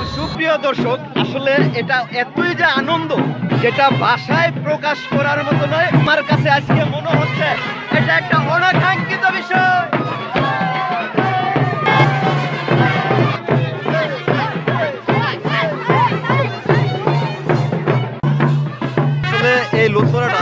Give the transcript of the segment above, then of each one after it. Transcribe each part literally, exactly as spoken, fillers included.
সুপ্রিয় দর্শক, আসলে এটা এতই যে আনন্দ যেটা ভাষায় প্রকাশ করার মতো নয়। আমার কাছে আজকে মনে হচ্ছে এটা একটা অনাকাঙ্ক্ষিত বিষয়। আসলে এই লোকসভাটা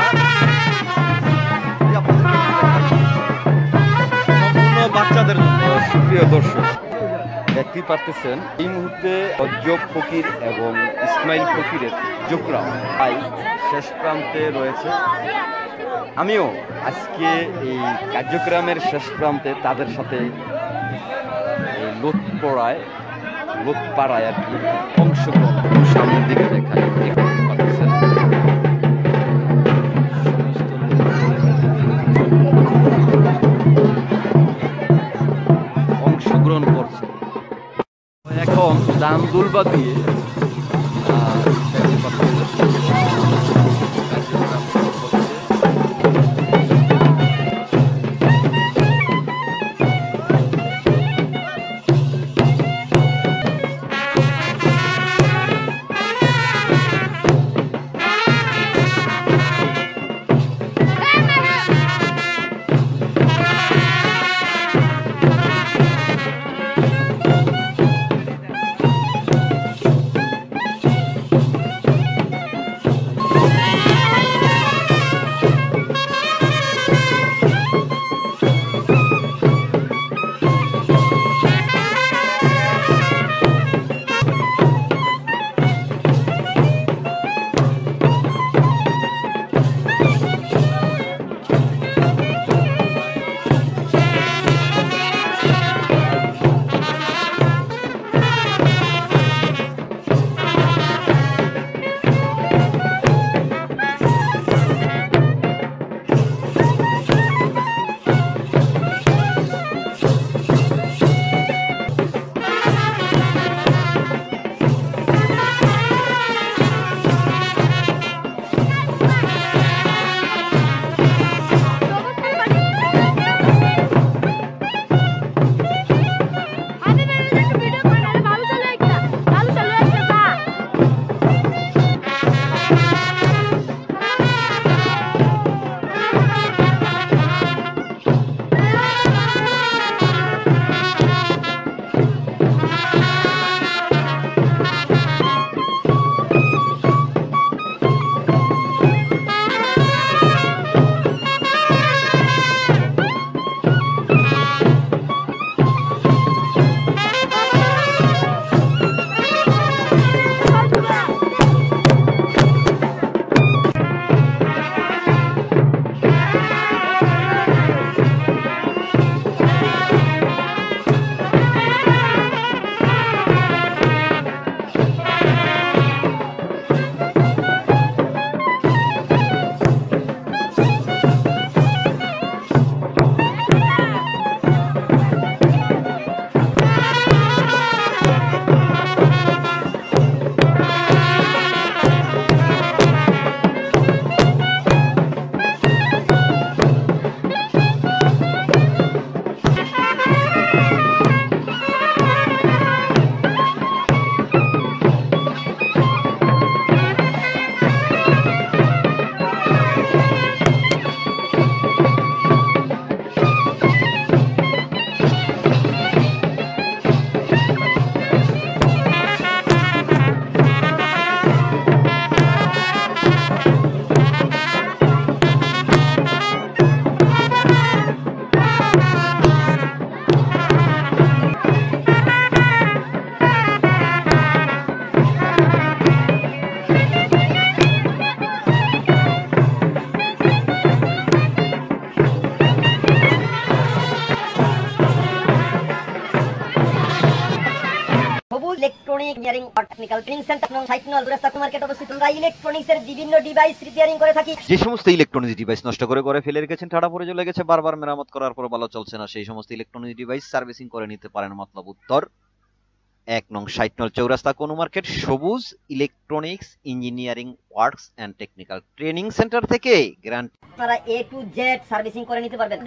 সম্পূর্ণ বাচ্চাদের জন্য। সুপ্রিয় দর্শক, দেখতে পারতেছেন এই মুহূর্তে অজ্জব ফকির এবং ইসমাইল ফকিরের জোকরা ভাই শেষ প্রান্তে রয়েছে। আমিও আজকে এই কার্যক্রমের শেষ প্রান্তে তাদের সাথে এই লোক পড়ায় লোক পাড়ায় আর কি অংশগ্রহণ সামনের দিকে দেখায়। দেখতে পাচ্ছেন অংশগ্রহণ করছে। এখন দান দুলবা দিয়ে ইলেকট্রনিক ইঞ্জিনিয়ারিং আর টেকনিক্যাল ট্রেনিং সেন্টার নং ষাট নং দুরাস্তা মার্কেট অবস্থিত। আমরা ইলেকট্রনিক্সের বিভিন্ন ডিভাইস রিপেয়ারিং করে থাকি। যে সমস্ত ইলেকট্রনিক্স ডিভাইস নষ্ট করে করে ফেলে রেখেছেন, ঠাড়া পড়ে চলে গেছে, বারবার মেরামত করার পর ভালো চলছে না, সেই সমস্ত ইলেকট্রনিক্স ডিভাইস সার্ভিসিং করে নিতে পারেন। মতলব উত্তর এক নং ষাট নং চৌরাস্তা কোন মার্কেট সবুজ electronics engineering works and technical training centre থেকে গ্যারান্টি আপনারা এ টু জেড সার্ভিসিং করে নিতে পারবেন।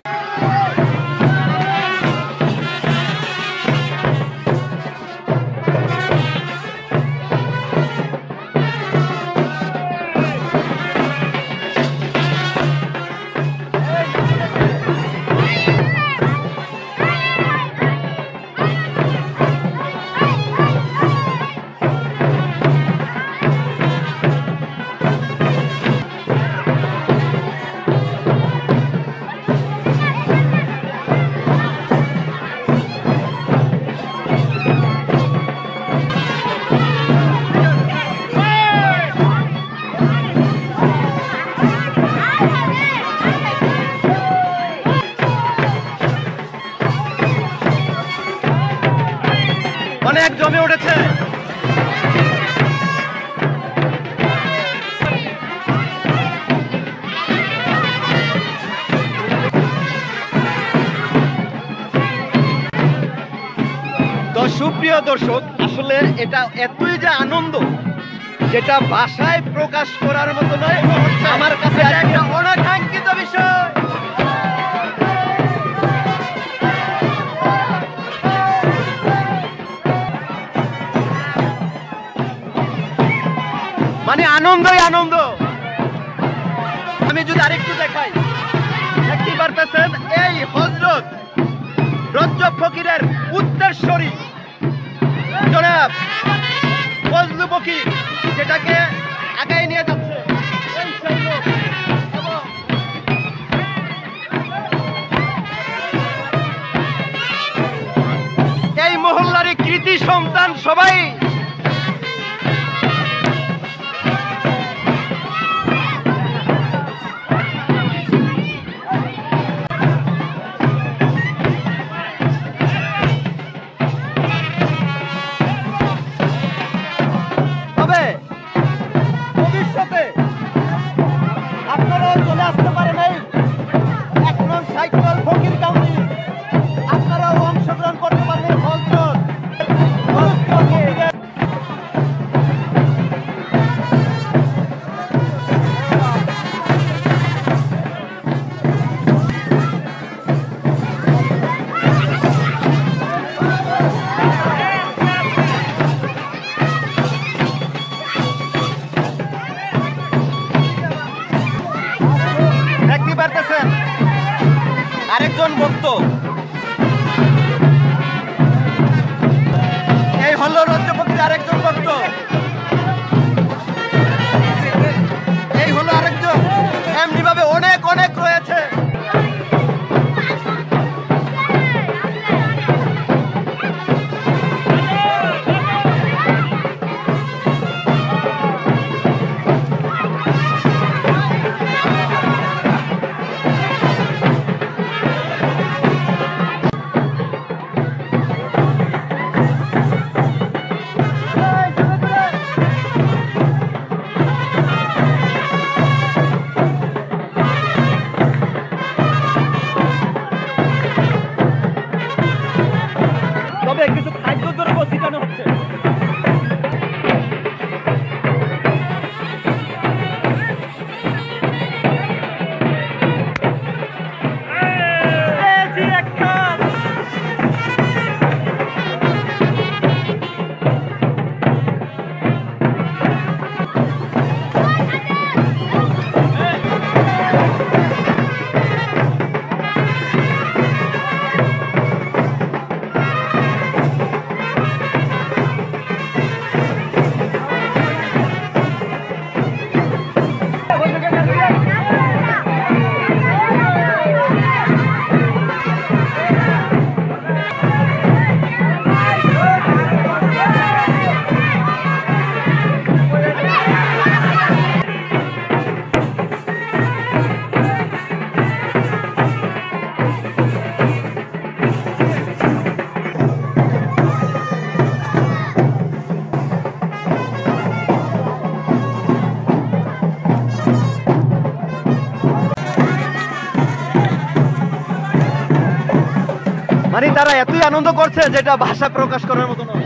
অনেক জমে উঠেছে। তো সুপ্রিয় দর্শক, আসলে এটা এতই যে আনন্দ যেটা ভাষায় প্রকাশ করার মতো নয়। আমার কাছে একটা অনাকাঙ্ক্ষিত বিষয়। মানে আনন্দই আনন্দ। আমি যদি আরেকটু দেখাই, দেখতে পারতেছেন এই হযরত রজ্জব ফকিরের উত্তরসূরি জনাব ফজলু ফকির যেটাকে আগায় নিয়ে যাচ্ছে এই সেই লোক। এবং এই মহল্লারই কৃতি সন্তান সবাই ভবিষ্যতে আপনারাও চলে আসতে পারেন এই এক নং সাইকেল ফকির কাউন্টি। আপনারাও অংশগ্রহণ করতে পারেন হযরত পারতেছেন আরেকজন ভক্ত। এই হলো রজ্জব ফকির আরেকজন ভক্ত। এই হলো আরেকজন। এমনি ভাবে অনেক অনেক রয়েছে। কিছু খাদ্য দ্রব্য ছিটানো হচ্ছে। মানে তারা এতই আনন্দ করছে যেটা ভাষা প্রকাশ করার মতো নয়।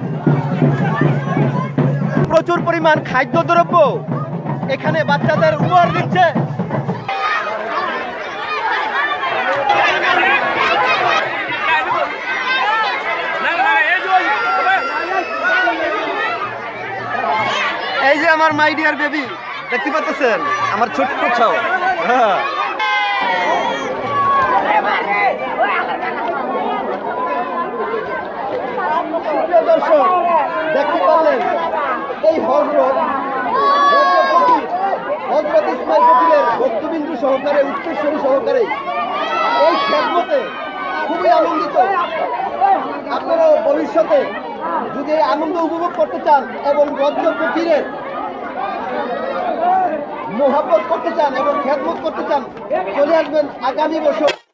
প্রচুর পরিমাণ খাদ্যদ্রব্য এখানে বাচ্চাদের উপহার দিচ্ছে। এই যে আমার মাই ডিয়ার বেবি, দেখতে পাচ্ছেন আমার ছোট্ট ছাও। হ্যাঁ, দর্শক দেখতে পারলেন এই হযরত হযরত ইসমাইল ফকিরের ভক্তবিন্দু সহকারে উত্তরসূরি সহকারে এই খেদমতে খুবই আনন্দিত। আপনারাও ভবিষ্যতে যদি এই আনন্দ উপভোগ করতে চান এবং রজ্জব ফকিরের মোহাব্বত করতে চান এবং খেদমত করতে চান, চলে আসবেন আগামী বছর।